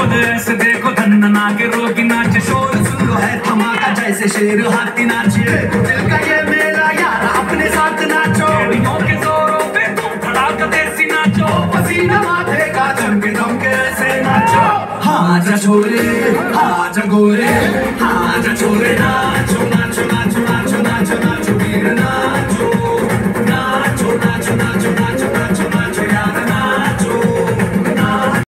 ऐसे देखो धन्ना के रोगी नाच, शोर सुन लो है धमाका जैसे शेर हाथी नाचे। दिल का ये मेला यार अपने साथ नाचो, एड़ियों के जोरों पे तुम धड़ाका देसी नाचो, पसीना माथे का चमके दमके ऐसे नाचो। हाँ जा छोरे, हाँ जा गोरे, हाँ जा छोरे ना।